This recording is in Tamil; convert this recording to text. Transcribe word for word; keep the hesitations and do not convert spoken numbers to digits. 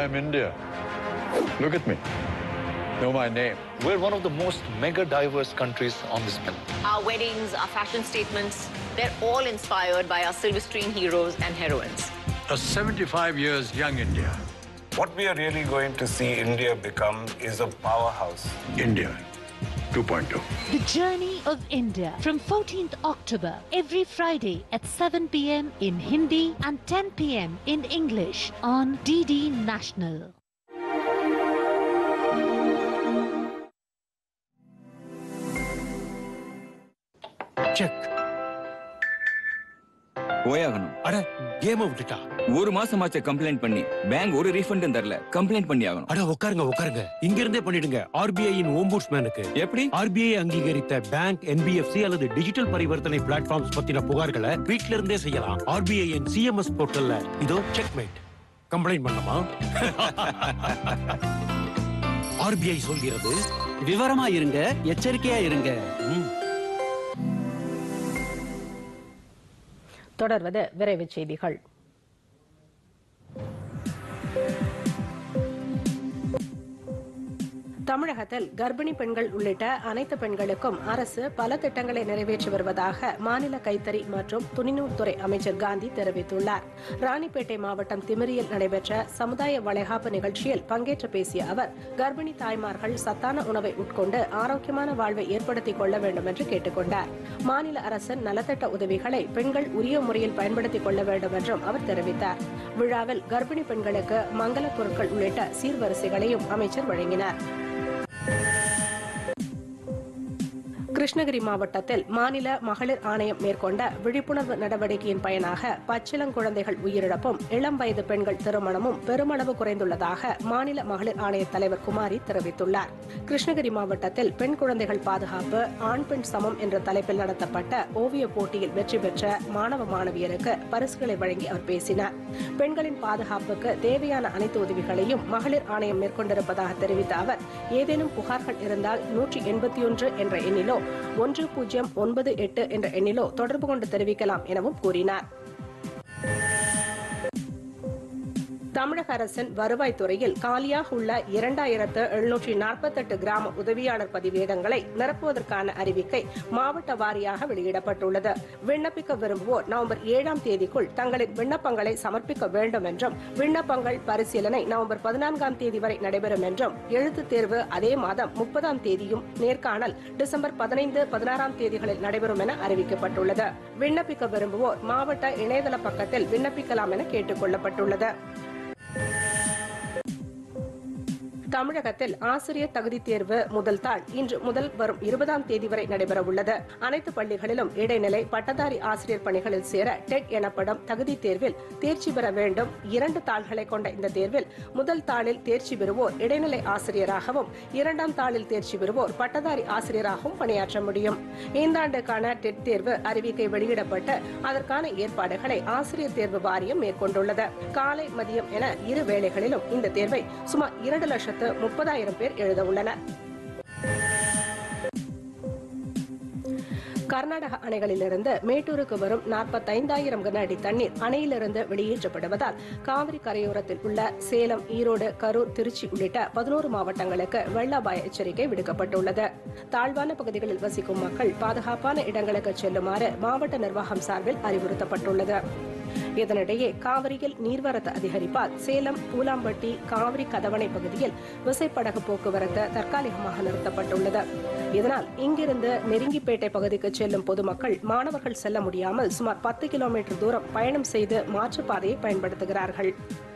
I'm India. Look at me. Know my name. We're one of the most mega diverse countries on this planet. Our weddings, our fashion statements, they're all inspired by our silver-screen heroes and heroines. A seventy-five years young India. What we are really going to see India become is a powerhouse. India two point oh. The Journey of India from fourteenth October every Friday at seven p m in Hindi and ten p m in English on D D National. Check. போயாகணும். அட கேம் விட்டுட்டா. ஒரு மாசமாச்ச கம்ப்ளைண்ட் பண்ணி பேங்க் ஒரு ரீஃபண்டும் தரல. கம்ப்ளைண்ட் பண்ணி ஆகணும். அட உட்காருங்க உட்காருங்க. இங்க இருந்தே பண்ணிடுங்க. R B I இன் ஓம்புட்ஸ்மேனுக்கு. எப்படி? R B I அங்கீகரித்த bank, N B F C அல்லது டிஜிட்டல் பரிவர்த்தனை பிளாட்ஃபார்ம்ஸ் பத்தின புகார்களை வீட்ல இருந்தே செய்யலாம். R B I in C M S போர்ட்டல்ல இதோ செக்மேட். கம்ப்ளைண்ட் பண்ணலாமா? R B I சொல்கிறது விவரமா இருங்க, எச்சரிக்கையா இருங்க. தொடர்வது விரைவுச் செய்திகள். தமிழகத்தில் கர்ப்பிணி பெண்கள் உள்ளிட்ட அனைத்து பெண்களுக்கும் அரசு பல திட்டங்களை நிறைவேற்றி வருவதாக மாநில கைத்தறி மற்றும் துணிநூல்துறை அமைச்சர் காந்தி தெரிவித்துள்ளார். ராணிப்பேட்டை மாவட்டம் திமிரியில் நடைபெற்ற சமுதாய வளைகாப்பு நிகழ்ச்சியில் பங்கேற்று பேசிய அவர், கர்ப்பிணி தாய்மார்கள் சத்தான உணவை உட்கொண்டு ஆரோக்கியமான வாழ்வை ஏற்படுத்திக் கொள்ள வேண்டும் என்று கேட்டுக் கொண்டார். மாநில அரசின் நலத்திட்ட உதவிகளை பெண்கள் உரிய முறையில் பயன்படுத்திக் கொள்ள வேண்டும் என்றும் அவர் தெரிவித்தார். விழாவில் கர்ப்பிணி பெண்களுக்கு மங்கள பொருட்கள் உள்ளிட்ட சீர்வரிசைகளையும் அமைச்சர் வழங்கினார். கிருஷ்ணகிரி மாவட்டத்தில் மாநில மகளிர் ஆணையம் மேற்கொண்ட விழிப்புணர்வு நடவடிக்கையின் பயனாக பச்சிளங்குழந்தைகள் உயிரிழப்பும் இளம் வயது பெண்கள் திருமணமும் பெருமளவு குறைந்துள்ளதாக மாநில மகளிர் ஆணைய தலைவர் குமாரி தெரிவித்துள்ளார். கிருஷ்ணகிரி மாவட்டத்தில் பெண் குழந்தைகள் பாதுகாப்பு ஆண் பெண் சமம் என்ற தலைப்பில் நடத்தப்பட்ட ஓவிய போட்டியில் வெற்றி பெற்ற மாணவ மாணவியருக்கு பரிசுகளை வழங்கி அவர் பேசினார். பெண்களின் பாதுகாப்புக்கு தேவையான அனைத்து உதவிகளையும் மகளிர் ஆணையம் மேற்கொண்டிருப்பதாக தெரிவித்த அவர், ஏதேனும் புகார்கள் இருந்தால் நூற்றி எண்பத்தி ஒன்று என்ற எண்ணிலோ ஒன்று பூஜ்ஜியம் ஒன்பது எட்டு என்ற எண்ணிலோ தொடர்பு கொண்டு தெரிவிக்கலாம் எனவும் கூறினார். தமிழக அரசின் வருவாய்த்துறையில் காலியாக உள்ள இரண்டாயிரத்து எழுநூற்றி நாற்பத்தி எட்டு கிராம உதவியாளர் பதிவேடங்களை நிரப்புவதற்கான அறிவிக்கை மாவட்ட வாரியாக வெளியிடப்பட்டுள்ளது. விண்ணப்பிக்க விரும்புவோர் நவம்பர் ஏழாம் தேதிக்குள் தங்களின் விண்ணப்பங்களை சமர்ப்பிக்க வேண்டும் என்றும், விண்ணப்பங்கள் பரிசீலனை நவம்பர் பதினான்காம் தேதி வரை நடைபெறும் என்றும், எழுத்துத் தேர்வு அதே மாதம் முப்பதாம் தேதியும், நேர்காணல் டிசம்பர் பதினைந்து பதினாறாம் தேதிகளில் நடைபெறும் என அறிவிக்கப்பட்டுள்ளது. விண்ணப்பிக்க விரும்புவோர் மாவட்ட இணையதள பக்கத்தில் விண்ணப்பிக்கலாம் என கேட்டுக் கொள்ளப்பட்டுள்ளது. தமிழகத்தில் ஆசிரியர் தகுதி தேர்வு முதல் தாள் இன்று முதல் வரும் இருபதாம் தேதி வரை நடைபெற உள்ளது. அனைத்து பள்ளிகளிலும் இடைநிலை பட்டதாரி ஆசிரியர் பணிகளில் சேர டெட் எனப்படும் தகுதி தேர்வில் தேர்ச்சி பெற வேண்டும். இரண்டு தாள்களை கொண்ட இந்த தேர்வில் முதல் தாளில் தேர்ச்சி பெறுவோர் இடைநிலை ஆசிரியராகவும், இரண்டாம் தாளில் தேர்ச்சி பெறுவோர் பட்டதாரி ஆசிரியராகவும் பணியாற்ற முடியும். இந்த ஆண்டுக்கான டெட் தேர்வு அறிவிக்கை வெளியிடப்பட்டு அதற்கான ஏற்பாடுகளை ஆசிரியர் தேர்வு வாரியம் மேற்கொண்டுள்ளது. காலை மதியம் என இரு வேளைகளிலும் இந்த தேர்வை சுமார் இரண்டு லட்சத்து முப்பதாயிரம் பேர் எழுத உள்ளனர். கர்நாடக அணைகளிலிருந்து மேட்டூருக்கு வரும் நாற்பத்தைந்தாயிரம் கன அடி தண்ணீர் அணையிலிருந்து வெளியேற்றப்படுவதால் காவிரி கரையோரத்தில் உள்ள சேலம், ஈரோடு, கரூர், திருச்சி உள்ளிட்ட பதினோரு மாவட்டங்களுக்கு வெள்ள அபாய எச்சரிக்கை விடுக்கப்பட்டுள்ளது. தாழ்வான பகுதிகளில் வசிக்கும் மக்கள் பாதுகாப்பான இடங்களுக்கு செல்லுமாறு மாவட்ட நிர்வாகம் சார்பில் அறிவுறுத்தப்பட்டுள்ளது. இதனிடையே காவிரியில் நீர்வரத்து அதிகரிப்பால் சேலம், பூலாம்பட்டி, காவிரி கதவணை பகுதியில் விசைப்படகு போக்குவரத்து தற்காலிகமாக நிறுத்தப்பட்டுள்ளது. இதனால் இங்கிருந்து நெருங்கிப்பேட்டை பகுதிக்கு செல்லும் பொதுமக்கள், மாணவர்கள் செல்ல முடியாமல் சுமார் பத்து கிலோமீட்டர் தூரம் பயணம் செய்து மாற்றுப்பாதையை பயன்படுத்துகிறார்கள்.